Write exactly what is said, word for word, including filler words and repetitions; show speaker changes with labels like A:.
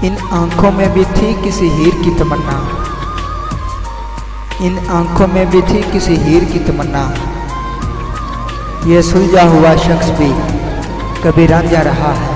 A: इन आंखों में भी थी किसी हीर की तमन्ना, इन आंखों में भी थी किसी हीर की तमन्ना। यह सुलझा हुआ शख्स भी कभी रांझा रहा है।